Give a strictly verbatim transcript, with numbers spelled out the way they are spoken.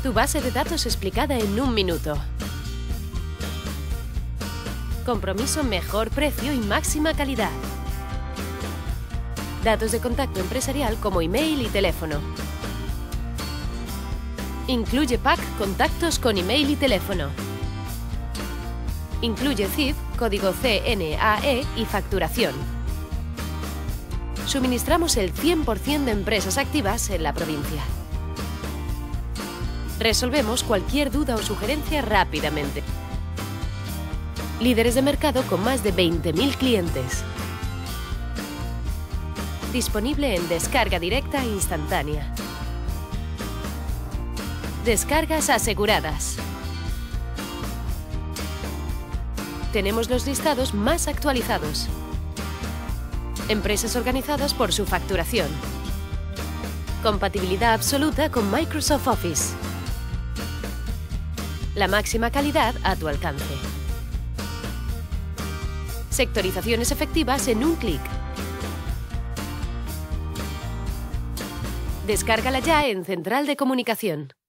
Tu base de datos explicada en un minuto. Compromiso, mejor precio y máxima calidad. Datos de contacto empresarial como email y teléfono. Incluye pack contactos con email y teléfono. Incluye C I F, código C N A E y facturación. Suministramos el cien por cien de empresas activas en la provincia. Resolvemos cualquier duda o sugerencia rápidamente. Líderes de mercado con más de veinte mil clientes. Disponible en descarga directa e instantánea. Descargas aseguradas. Tenemos los listados más actualizados. Empresas organizadas por su facturación. Compatibilidad absoluta con Microsoft Office. La máxima calidad a tu alcance. Sectorizaciones efectivas en un clic. Descárgala ya en Central de Comunicación.